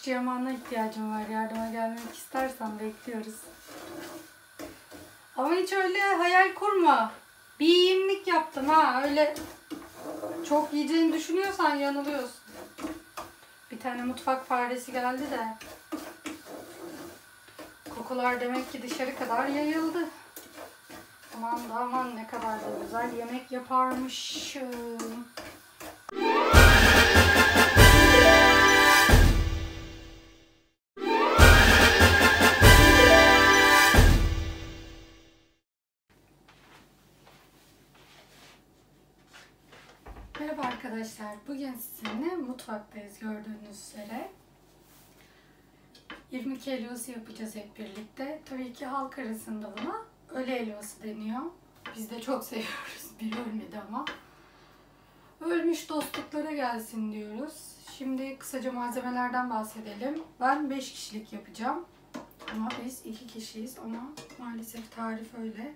işçi yamağına ihtiyacım var. Yardıma gelmek istersen bekliyoruz. Ama hiç öyle hayal kurma. Bir yiyimlik yaptım ha. Öyle çok yiyeceğini düşünüyorsan yanılıyorsun. Bir tane mutfak faresi geldi de. Kokular demek ki dışarı kadar yayıldı. Aman da aman ne kadar da güzel yemek yaparmışım. Merhaba arkadaşlar. Bugün sizinle mutfaktayız gördüğünüz üzere. 22 helvası yapacağız hep birlikte. Tabii ki halk arasında buna öğle helvası deniyor. Biz de çok seviyoruz. Biri ölmedi ama. Ölmüş dostluklara gelsin diyoruz. Şimdi kısaca malzemelerden bahsedelim. Ben 5 kişilik yapacağım. Ama biz 2 kişiyiz ama maalesef tarif öyle.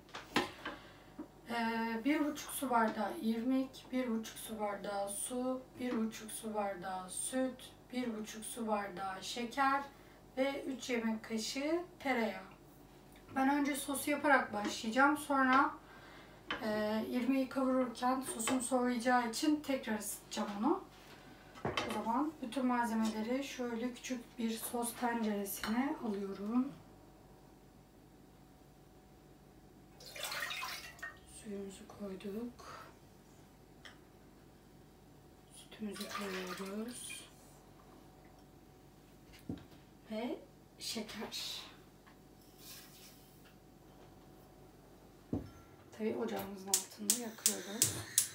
1,5 su bardağı irmik, 1,5 su bardağı su, 1,5 su bardağı süt, 1,5 su bardağı şeker ve 3 yemek kaşığı tereyağı. Ben önce sosu yaparak başlayacağım. Sonra irmiği kavururken sosum soğuyacağı için tekrar ısıtacağım onu. O zaman bütün malzemeleri şöyle küçük bir sos tenceresine alıyorum. Suyumuzu koyduk. Sütümüzü koyuyoruz. Ve şeker. Tabii ocağımızın altında yakıyoruz.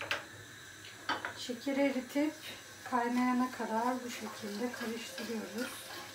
Şekeri eritip kaynayana kadar bu şekilde karıştırıyoruz.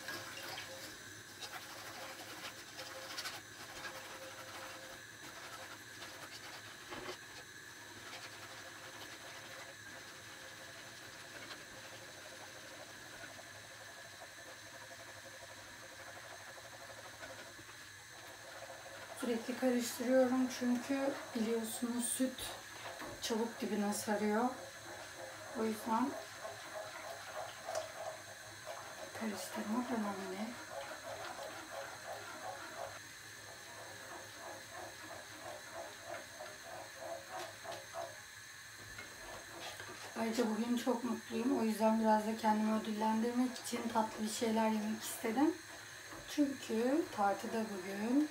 Sürekli karıştırıyorum çünkü biliyorsunuz süt çabuk dibine sarıyor. O yüzden karıştırmak önemli. Ayrıca bugün çok mutluyum. O yüzden biraz da kendimi ödüllendirmek için tatlı bir şeyler yemek istedim. Çünkü tartıda bugün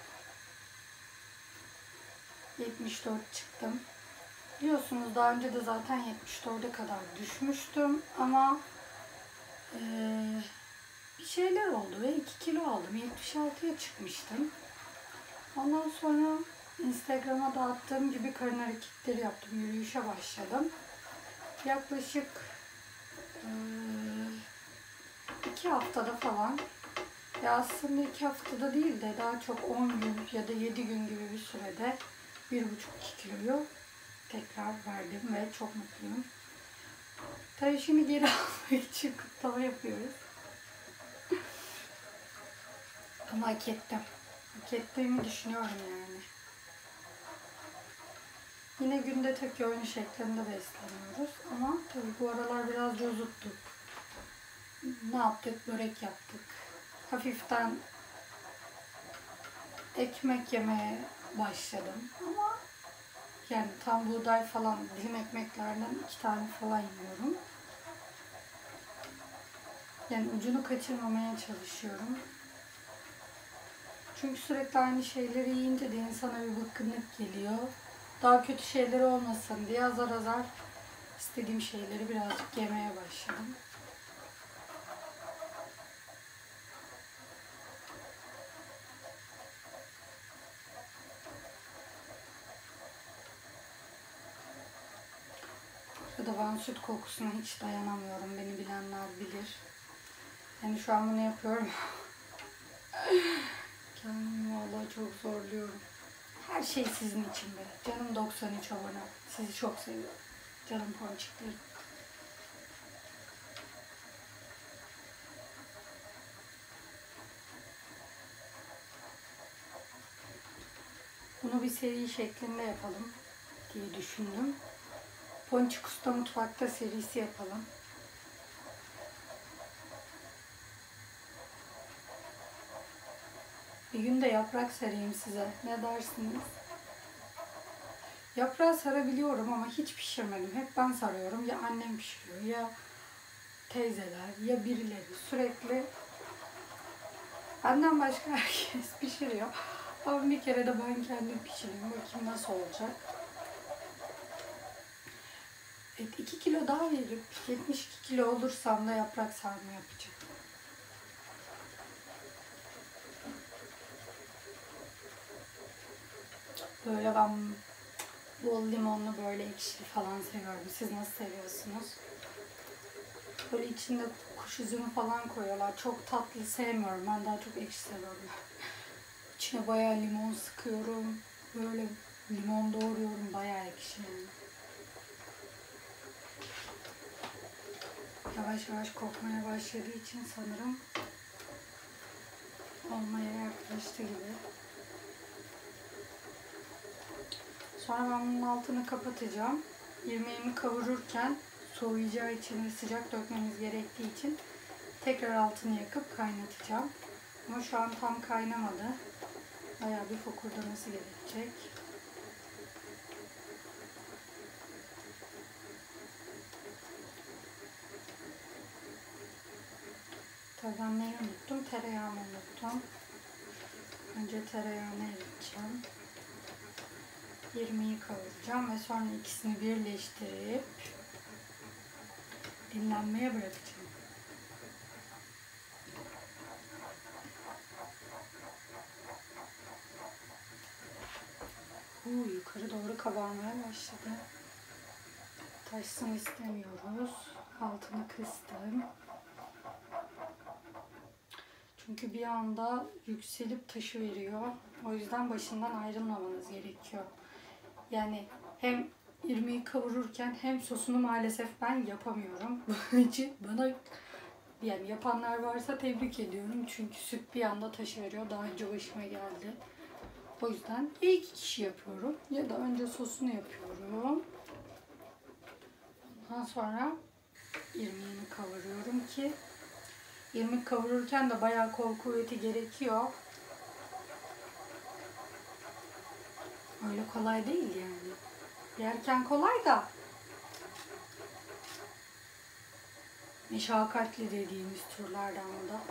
74 çıktım. Biliyorsunuz daha önce de zaten 74'e kadar düşmüştüm ama bir şeyler oldu ve 2 kilo aldım. 76'ya çıkmıştım. Ondan sonra Instagram'a da attığım gibi karın hareketleri yaptım. Yürüyüşe başladım. Yaklaşık 2 haftada falan, ya aslında 2 haftada değil de daha çok 10 gün ya da 7 gün gibi bir sürede 1,5-2 kiloyu tekrar verdim ve çok mutluyum. Tabii şimdi geri almak için kutlama yapıyoruz. Ama hak ettim. Hak ettiğimi düşünüyorum yani. Yine günde tek öğün şeklinde besleniyoruz. Ama tabii bu aralar biraz cozuttuk. Ne yaptık? Börek yaptık. Hafiften ekmek yemeye başladım. Ama yani tam buğday falan dilim ekmeklerden 2 tane falan yiyorum. Yani ucunu kaçırmamaya çalışıyorum. Çünkü sürekli aynı şeyleri yiyince de insana bir bıkkınlık geliyor. Daha kötü şeyler olmasın diye azar azar istediğim şeyleri birazcık yemeye başladım. Burada ben süt kokusuna hiç dayanamıyorum. Beni bilenler bilir. Yani şu an bunu yapıyorum. Kendimi vallahi çok zorluyorum. Her şey sizin için be. Canım 93 abone. Sizi çok seviyorum. Canım ponçiklerim. Bunu bir seri şeklinde yapalım diye düşündüm. Ponçik Usta Mutfak'ta serisi yapalım. Bir gün de yaprak sarayım size. Ne dersiniz? Yaprağı sarabiliyorum ama hiç pişirmedim. Hep ben sarıyorum. Ya annem pişiriyor ya teyzeler ya birileri. Sürekli benden başka herkes pişiriyor. Ama bir kere de ben kendim pişireyim. Bakayım nasıl olacak. Evet, 2 kilo daha verip 72 kilo olursam da yaprak sarma yapacağım. Böyle ben bol limonlu böyle ekşili falan seviyorum. Siz nasıl seviyorsunuz? Böyle içinde kuş üzümü falan koyuyorlar. Çok tatlı sevmiyorum. Ben daha çok ekşi seviyorum. İçine bayağı limon sıkıyorum. Böyle limon doğruyorum. Bayağı ekşi yani. Yavaş yavaş kokmaya başladığı için sanırım olmaya yaklaştı gibi. Sonra ben bunun altını kapatacağım. İrmiğimi kavururken soğuyacağı için ve sıcak dökmemiz gerektiği için tekrar altını yakıp kaynatacağım. Ama şu an tam kaynamadı. Bayağı bir fokurdaması gerekecek. Tabii ben neyi unuttum? Tereyağını unuttum. Önce tereyağını eriteceğim. İrmiği kavuracağım ve sonra ikisini birleştirip dinlenmeye bırakacağım. Yukarı doğru kabarmaya başladı. Taşsın istemiyoruz. Altını kıstım. Çünkü bir anda yükselip taşı veriyor. O yüzden başından ayrılmamanız gerekiyor. Yani hem irmiği kavururken hem sosunu maalesef ben yapamıyorum. Bunun için bana yani yapanlar varsa tebrik ediyorum. Çünkü süt bir anda taşı veriyor. Daha önce başıma geldi. O yüzden ya 2 kişi yapıyorum ya da önce sosunu yapıyorum. Ondan sonra irmiğini kavuruyorum ki irmik kavururken de bayağı kol kuvveti gerekiyor. Öyle kolay değil yani. Yerken kolay da meşakkatli dediğimiz türlerden o da.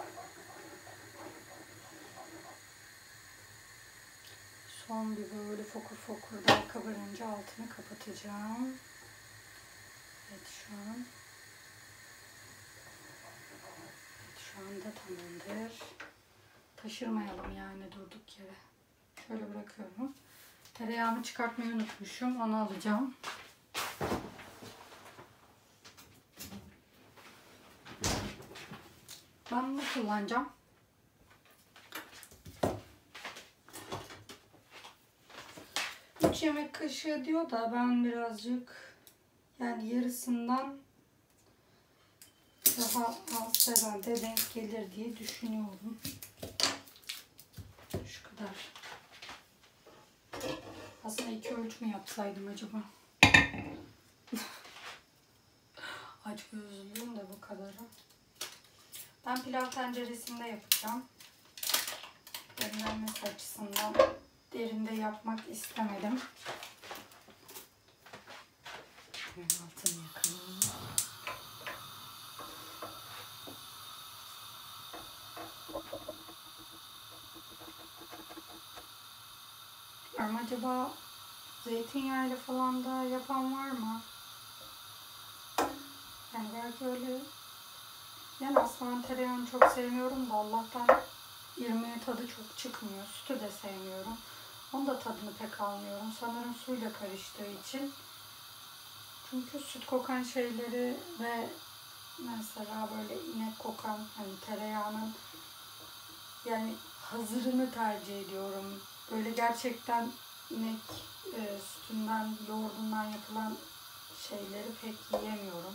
Son bir böyle fokur fokur daha kabarınca altını kapatacağım. Evet şu anda tamamdır. Taşırmayalım yani durduk yere. Şöyle bırakıyorum. Tereyağımı çıkartmayı unutmuşum. Onu alacağım. Ben bunu kullanacağım. Üç yemek kaşığı diyor da ben birazcık yani yarısından daha az herhalde denk gelir diye düşünüyorum. Şu kadar. Aslında 2 ölçü mü yapsaydım acaba? Açgözlülüğüm de bu kadarı. Ben pilav tenceresinde yapacağım. Demlenmesi açısından derinde yapmak istemedim. Hemen altını yakalım. Ama acaba zeytinyağıyla falan da yapan var mı? Yani belki öyle. Yani aslında ben tereyağını çok sevmiyorum da Allah'tan irmiğin tadı çok çıkmıyor. Sütü de sevmiyorum. Onun da tadını pek almıyorum. Sanırım suyla karıştığı için. Çünkü süt kokan şeyleri ve mesela böyle inek kokan hani tereyağının yani hazırını tercih ediyorum. Böyle gerçekten inek sütünden, yoğurdundan yapılan şeyleri pek yiyemiyorum.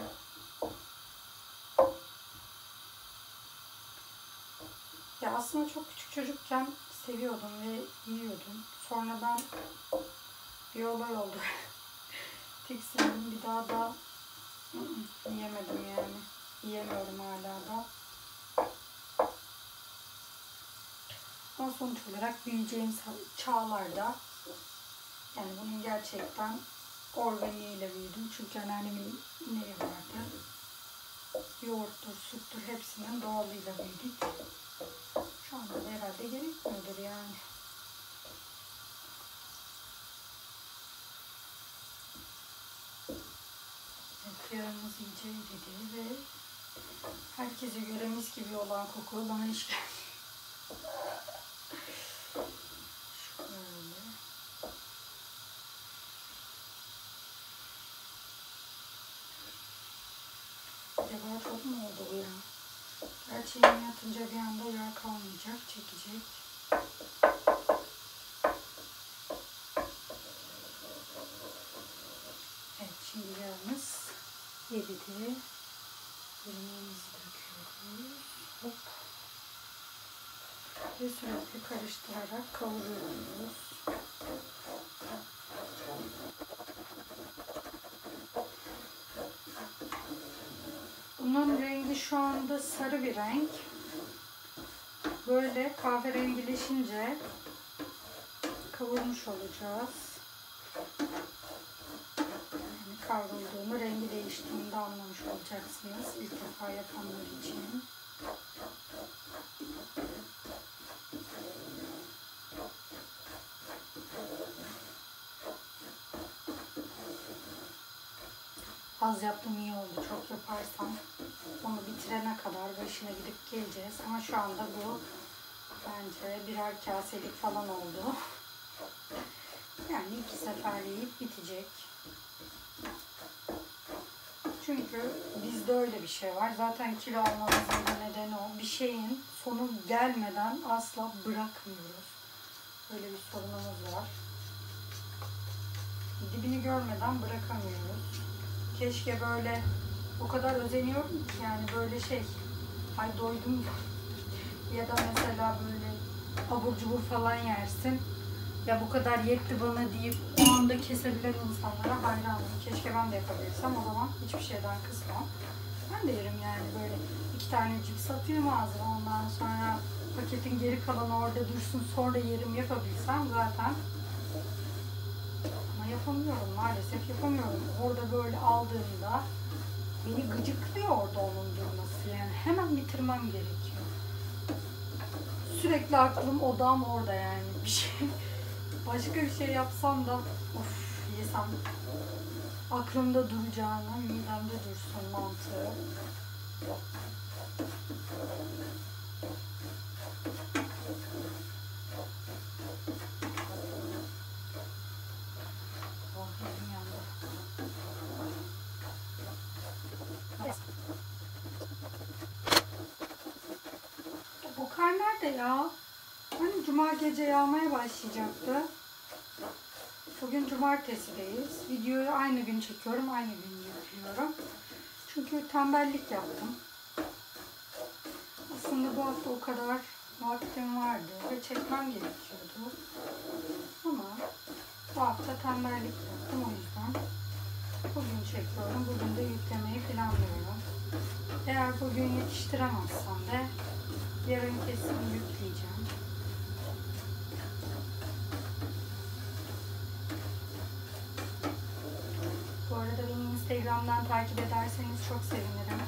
Ya aslında çok küçük çocukken seviyordum ve yiyordum. Sonradan bir olay oldu. Tiksindim. Bir daha da yiyemedim yani. Yiyemiyorum hala da. Ama sonuç olarak büyüyeceğim çağlarda yani bunun gerçekten organiğiyle büyüdüm. Çünkü anneannemin ineği vardı. Yoğurttur, süttür hepsinin doğalıyla büyüdük. Şu anda da herhalde gerekmiyordur yani. Evet, yaramız iyice eridi ve herkese göre mis gibi olan koku bana hiç gelmiyor. Şöyle. Acaba çok mu oldu bu ya? Gerçi yeni yatınca bir anda yer kalmayacak, çekecek. Evet, şimdi yağımız eridi. Yemeğimizi döküyoruz. Hop. Ve sürekli karıştırarak kavuruyoruz. Bunun rengi şu anda sarı bir renk. Böyle kahverengileşince kavurmuş olacağız. Yani kavrulduğunu, rengi değiştiğini de anlamış olacaksınız ilk defa yapanlar için. Az yaptım iyi oldu. Çok yaparsam onu bitirene kadar başına gidip geleceğiz. Ama şu anda bu bence birer kaselik falan oldu. Yani 2 sefer yiyip bitecek. Çünkü bizde öyle bir şey var. Zaten kilo almamızın da nedeni o. Bir şeyin sonu gelmeden asla bırakmıyoruz. Böyle bir sorunumuz var. Dibini görmeden bırakamıyoruz. Keşke böyle o kadar özeniyorum ki yani böyle şey, ay doydum ya da mesela böyle abur cubur falan yersin. Ya bu kadar yetti bana deyip o anda kesebilen insanlara hayranım. Keşke ben de yapabilsem, o zaman hiçbir şeyden kısmam. Ben de yerim yani böyle 2 tane cips atayım ağzıma, ondan sonra paketin geri kalanı orada dursun sonra yerim yapabilsem zaten. Ama yapamıyorum, maalesef yapamıyorum. Orada böyle aldığımda beni gıcıklıyor orada onun durması, yani hemen bitirmem gerekiyor. Sürekli aklım, odam orada yani. Bir şey, başka bir şey yapsam da of yesem aklımda duracağına midemde dursun mantığı. Oh, elim yandı. Bu kar nerede ya? Hani cuma gece yağmaya başlayacaktı. Bugün cumartesideyiz. Videoyu aynı gün çekiyorum, aynı gün yapıyorum. Çünkü tembellik yaptım. Aslında bu hafta o kadar vaktim vardı ve çekmem gerekiyordu. Ama bu hafta tembellik yaptım, o yüzden bugün çekiyorum. Bugün de yüklemeyi planlıyorum. Eğer bugün yetiştiremezsem de yarın kesin yükleyeceğim. Bu arada beni Instagram'dan takip ederseniz çok sevinirim.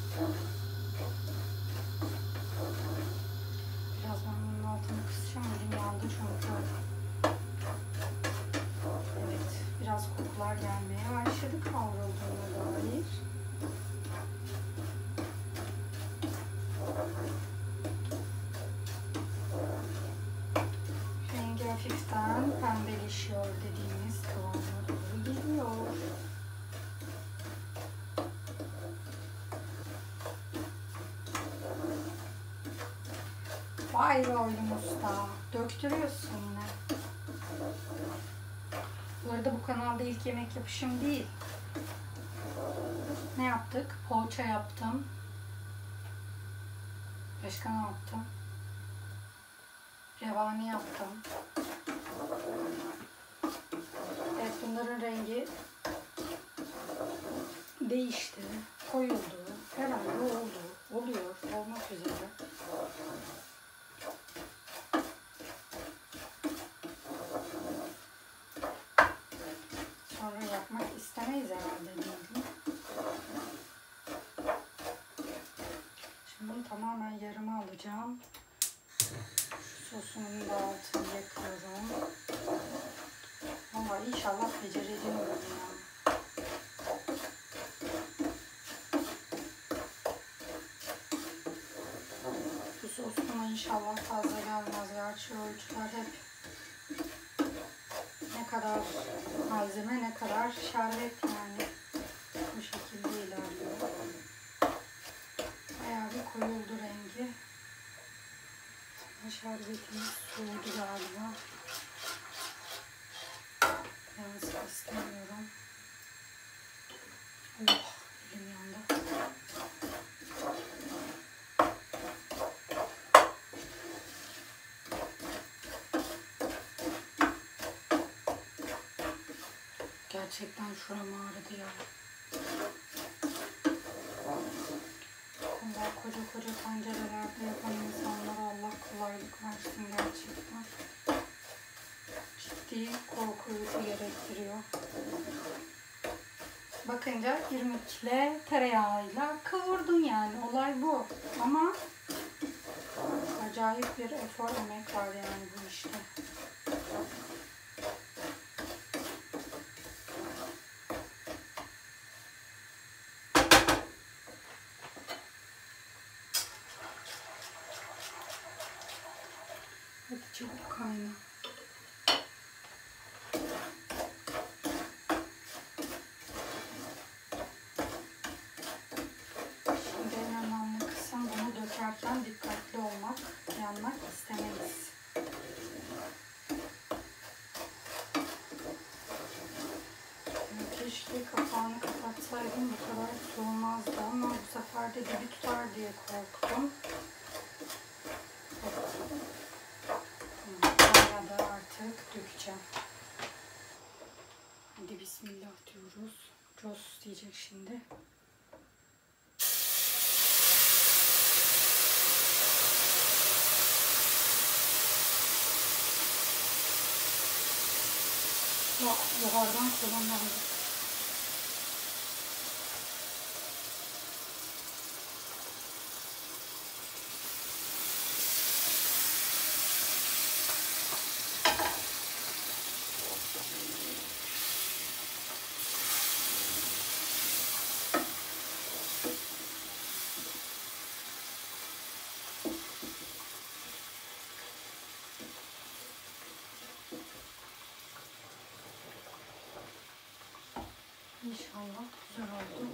Biraz ben bunun altını kısacağım. Elim yandı çünkü. Evet, biraz kokular gelmeye başladı kavrulduğuna dair. Rengi hafiften pembeleşiyor dediğimiz kıvama doğru geliyor. Vay be oğlum usta, döktürüyorsun yine. Bu arada bu kanalda ilk yemek yapışım değil. Ne yaptık? Poğaça yaptım. Başka ne yaptım? Revani yaptım. Evet, bunların rengi değişti, koyuldu. Herhalde oldu, oluyor, olmak üzere. Üstünün de altını yakıyorum. Ama inşallah becereceğim ya. Bu sosuma inşallah fazla gelmez. Gerçi ölçüler hep ne kadar malzeme ne kadar şerbet yani. Bu şekilde ilerliyor. Bayağı bir koyuldu rengi. Şerbetimiz soğudu galiba. Yansın istemiyorum. Oh, elim yandı. Gerçekten şuram ağrıdı ya. Bunlar koca tencerelerde yapan insanlara Allah kolaylık versin gerçekten. Ciddi korku uyusu gerektiriyor. Bakınca irmikle tereyağıyla kavurdum yani. Olay bu. Ama acayip bir efor emek var yani bu işte. Hadi çabuk kayna. Şimdi en önemli kısım bunu dökerken dikkatli olmak, yanmak istemeyiz. Keşke kapağını kapatsaydım, bu kadar soğumazdı ama bu sefer de dibi tutar diye korktum. Bayağı da artık dökeceğim. Hadi bismillah diyoruz. Cos diyecek şimdi. Buhardan kullanıldı. İnşallah güzel oldu.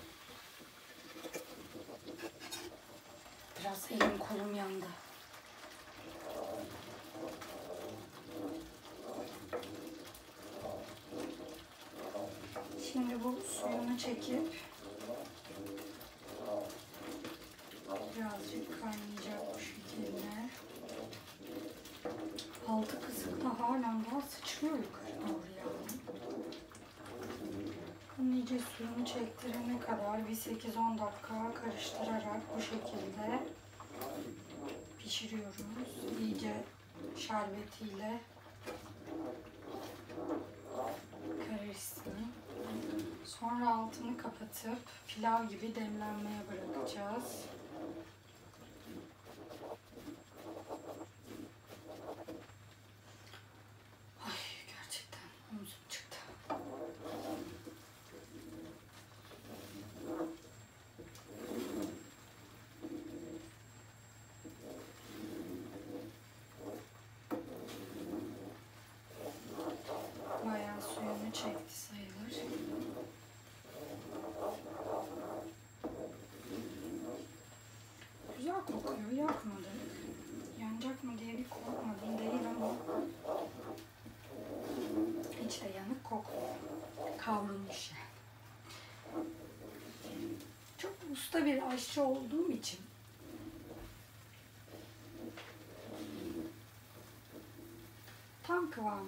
Biraz elim kolum yandı. Şimdi bu suyunu çekip birazcık kaynayacak bu şekilde. Altı kısık da halen daha sıçrıyor yukarı doğru yani. İyice suyunu çektirene kadar bir 8-10 dakika karıştırarak bu şekilde pişiriyoruz. İyice şerbetiyle karışsın. Sonra altını kapatıp pilav gibi demlenmeye bırakacağız. Ay gerçekten omzum çıktı. Bayağı suyunu çekti sayılır. Güzel kokuyor, yakmadı. Yanacak mı diye bir korkmadım değil ama hiç de yanık kokmuyor. Kavrulmuş yani. Çok usta bir aşçı olduğum için tam kıvamında.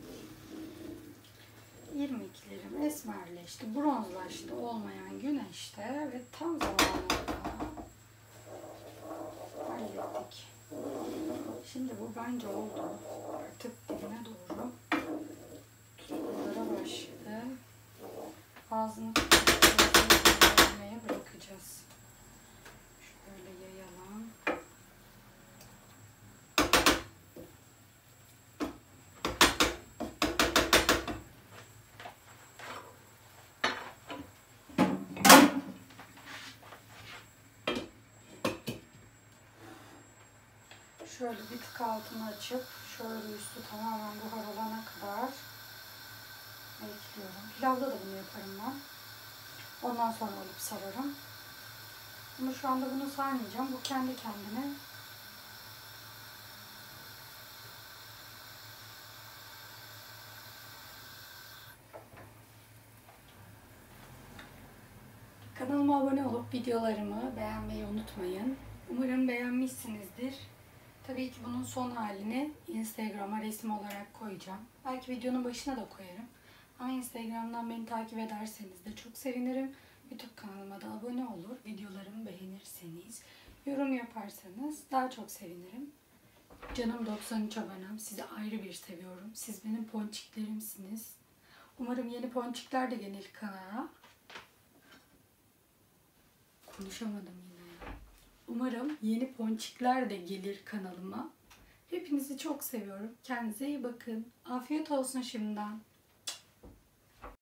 İrmiklerim esmerleşti, bronzlaştı olmayan güneşte ve tam zamanında hallettik. Şimdi bu bence oldu. Artık dibine doğru tutkulara başladı. Ağzını tutmaya bırakacağız. Şöyle yayalım. Şöyle bir tık altını açıp şöyle üstü tamamen buhar olana kadar bekliyorum. Pilavda da bunu yaparım ben. Ondan sonra alıp sararım. Ama şu anda bunu sarmayacağım. Bu kendi kendine kanalıma abone olup videolarımı beğenmeyi unutmayın. Umarım beğenmişsinizdir. Tabii ki bunun son halini Instagram'a resim olarak koyacağım. Belki videonun başına da koyarım. Ama Instagram'dan beni takip ederseniz de çok sevinirim. YouTube kanalıma da abone olur. Videolarımı beğenirseniz, yorum yaparsanız daha çok sevinirim. Canım 93 abonem. Sizi ayrı bir seviyorum. Siz benim ponçiklerimsiniz. Umarım yeni ponçikler de gelir kanala. Konuşamadım yine ya. Umarım yeni ponçikler de gelir kanalıma. Hepinizi çok seviyorum. Kendinize iyi bakın. Afiyet olsun şimdiden.